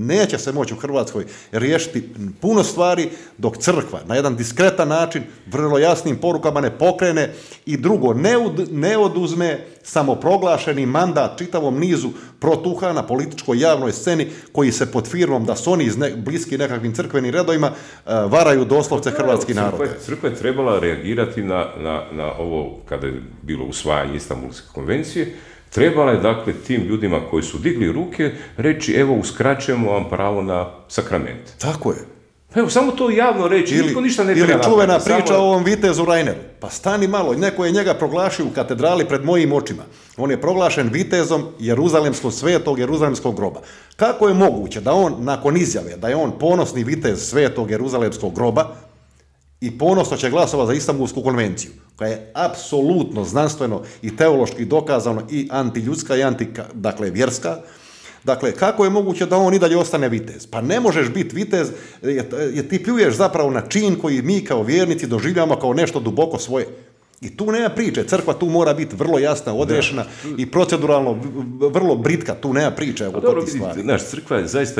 neće se moći u Hrvatskoj riješiti puno stvari dok crkva na jedan diskretan način, vrlo jasnim porukama ne pokrene i drugo, ne oduzme samoproglašeni mandat čitavom nizu protuha na političkoj javnoj sceni koji se pod firmom da su oni bliski nekakvim crkvenim redovima varaju doslovce hrvatski narod. Crkva je trebala reagirati na ovo kada je bilo usvajanje Istanbulske konvencije. Trebala je, dakle, tim ljudima koji su digli ruke reći, evo, uskraćujemo vam pravo na sakrament. Tako je. Evo, samo to javno reći, niko ništa ne treba napraviti. Ili čuvena priča o ovom vitezu Raineru. Pa stani malo, neko je njega proglašio u katedrali pred mojim očima. On je proglašen vitezom Jeruzalemskog svetog Jeruzalemskog groba. Kako je moguće da on, nakon izjave, da je on ponosni vitez svetog Jeruzalemskog groba i ponosno će glasovati za Istanbulsku konvenciju, koja je apsolutno znanstveno i teološki dokazano i antiljudska i dakle, vjerska. Dakle, kako je moguće da on i dalje ostane vitez? Pa ne možeš biti vitez jer ti pljuješ zapravo na čin koji mi kao vjernici doživljamo kao nešto duboko svoje. I tu nema priče, crkva tu mora biti vrlo jasna, odrešena i proceduralno vrlo britka, tu nema priče oko tih stvari. Znaš, crkva je zaista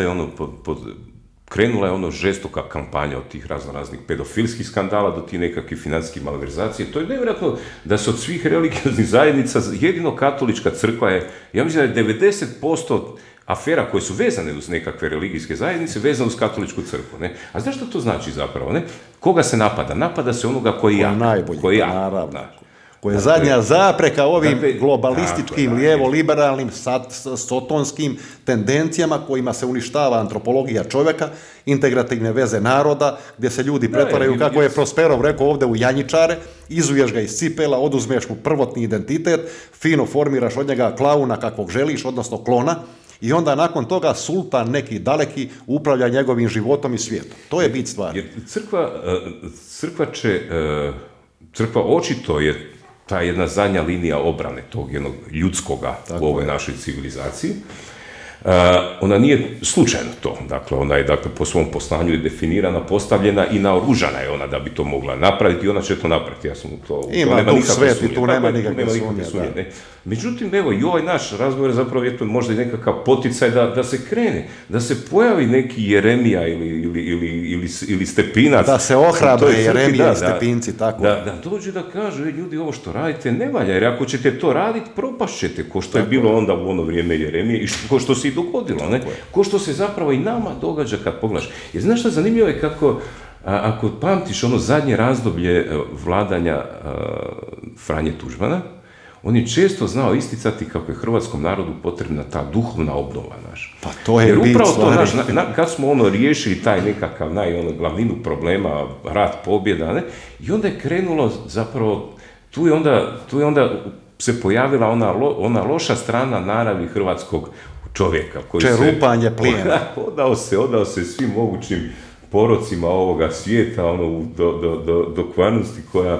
krenula je žestoka kampanja od tih raznih pedofilskih skandala do tih nekakvih financijskih malverzacija. To je nevjerojatno da se od svih religioznih zajednica jedino katolička crkva je, ja mislim da je 90% afera koje su vezane uz nekakve religijske zajednice vezane uz katoličku crkvu. Ne? A znaš što to znači zapravo? Ne? Koga se napada? Napada se onoga koji je jak. Najbolji, naravno. Koje je zadnja zapreka ovim globalističkim, lijevo-liberalnim, sotonskim tendencijama kojima se uništava antropologija čovjeka, integrativne veze naroda, gdje se ljudi pretvaraju, kako je Prosperov rekao ovdje, u janjičare, izuješ ga iz cipela, oduzmeš mu prvotni identitet, fino formiraš od njega klauna kakvog želiš, odnosno klona, i onda nakon toga sultan neki daleki upravlja njegovim životom i svijetom. To je bit stvari. Jer crkva očito je ta jedna zadnja linija obrane tog jednog ljudskoga u ovoj našoj civilizaciji. Ona nije slučajno to. Dakle, ona je po svom poslanju je definirana, postavljena i naoružana je ona da bi to mogla napraviti i ona će to napraviti. Ja sam ima duh sveti, tu nema nikakve sumnje. Međutim, evo, i ovaj naš razgovor je zapravo možda i nekakav poticaj da se krene, da se pojavi neki Jeremija ili Stepinac. Da se ohrabre Jeremija i Stepinci, tako. Da dođe da kažu, ljudi, ovo što radite ne valja, jer ako ćete to raditi, propašćete, ko što je bilo onda u ono vrijeme Jeremije i ko što se i dogodilo, ne? Ko što se zapravo i nama događa kad pogledaš. Jer znaš što zanimljivo je kako, ako pamtiš ono zadnje razdoblje vladanja Franje Tuđmana, on je često znao isticati kako je hrvatskom narodu potrebna ta duhovna obnova, naš. Pa to je bit stvari. Jer upravo to, kad smo riješili taj nekakav glavninu problema, rat, pobjeda, ne? I onda je krenulo zapravo, tu je onda se pojavila ona loša strana naravi hrvatskog čovjeka. Čerupanje plijena. Odao se svim mogućim porocima ovoga svijeta, do kvarnosti koja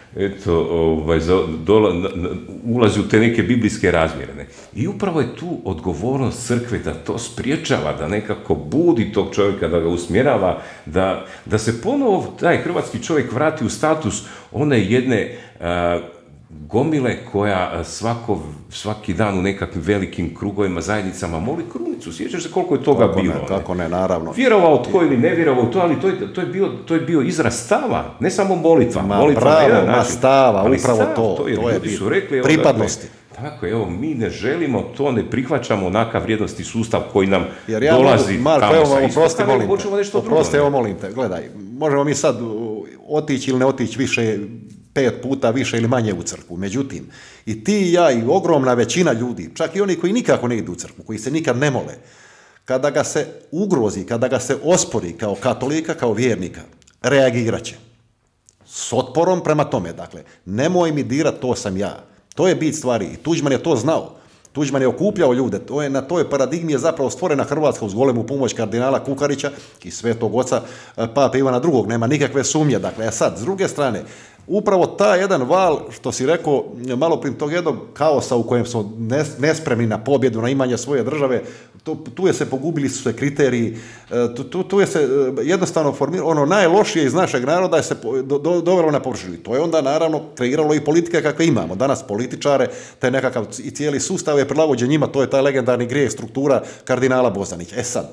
ulazi u te neke biblijske razmjere. Ne? I upravo je tu odgovornost crkve da to spriječava, da nekako budi tog čovjeka, da ga usmjerava, da se ponovo taj hrvatski čovjek vrati u status one jedne gomile koja svaki dan u nekakvim velikim krugovima, zajednicama moli krunicu. Sjećaš se koliko je toga bilo? Kako ne, naravno. Vjerovao tko ili ne vjerovao to, ali to je bio izraz stava, ne samo molitva. Stava, upravo to. To je bit. Pripadnosti. Tako, evo, mi ne želimo to, ne prihvaćamo onakav vrijednosti sustav koji nam dolazi tamo sa istoka, nego hoćemo nešto drugo. Evo, molim te, gledaj, možemo mi sad otići ili ne otići više, 5 puta više ili manje u crkvu. Međutim, i ti i ja i ogromna većina ljudi, čak i oni koji nikako ne idu u crkvu, koji se nikad ne mole, kada ga se ugrozi, kada ga se ospori kao katolika, kao vjernika, reagirat će. S otporom prema tome, dakle, nemoj mi dirat, to sam ja. To je bit stvari i Tuđman je to znao. Tuđman je okupljao ljude, na toj paradigmi je zapravo stvorena Hrvatska uz golemu pomoć kardinala Kukarića i svetog oca Pape Ivana II. Nema nikakve sumnje. Dakle, a sad, s druge strane, upravo taj jedan val, što si rekao, malo prije tog jednog kaosa u kojem smo nespremni na pobjedu, na imanje svoje države, tu je se pogubili su se kriteriji, tu je se jednostavno formiralo, ono najlošije iz našeg naroda je se dovelo na površinu. To je onda naravno kreiralo i politike kakve imamo. Danas političare, taj nekakav i cijeli sustav je prilagođen njima, to je taj legendarni grijeh struktura kardinala Bozanića. Sad,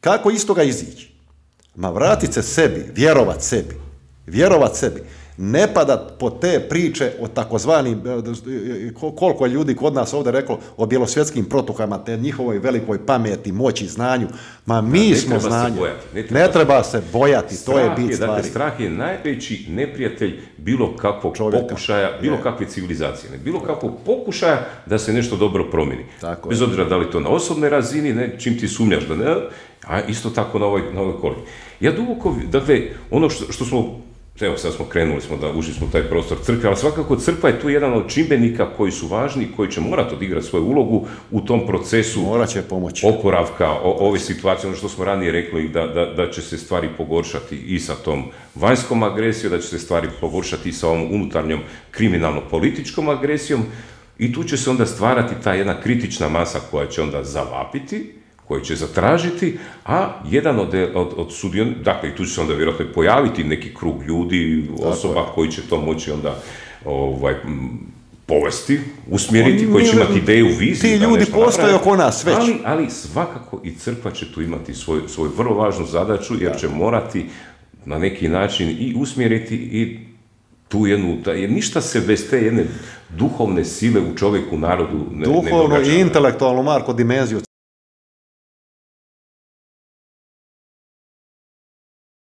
Kako iz toga izići? Ma vratit se sebi, vjerovat sebi. Ne padat po te priče o takozvanim, koliko je ljudi kod nas ovdje reklo, o bjelosvjetskim protukama, te njihovoj velikoj pameti, moći, znanju. Ma mi smo znanje. Ne treba se bojati, to je bit stvari. Dakle, strah je najveći neprijatelj bilo kakvog pokušaja, bilo kakve civilizacije, bilo kakvog pokušaja da se nešto dobro promijeni. Bez obzira da li to na osobnoj razini, čim ti sumnjaš da ne, a isto tako na ovoj kolegi. Ja duboko, dakle, ono što smo, evo sad smo krenuli, ušli smo u taj prostor crkve, ali svakako crkva je tu jedan od čimbenika koji su važni, koji će morati odigrati svoju ulogu u tom procesu oporavka ove situacije, ono što smo ranije rekli, da će se stvari pogoršati i sa tom vanjskom agresijom, da će se stvari pogoršati i sa ovom unutarnjom kriminalno-političkom agresijom i tu će se onda stvarati ta jedna kritična masa koja će onda zavapiti, koji će zatražiti, a jedan od sudionika, dakle i tu će se onda vjerojatno pojaviti neki krug ljudi, osoba koji će to moći onda povesti, usmjeriti, koji će imati ideju, viziju. Ti ljudi postoje oko nas već. Ali svakako i crkva će tu imati svoju vrlo važnu zadaću, jer će morati na neki način i usmjeriti i tu jednu, jer ništa se bez te jedne duhovne sile u čovjeku, narodu ne događa. Duhovno i intelektualnu, Marko, dimenziju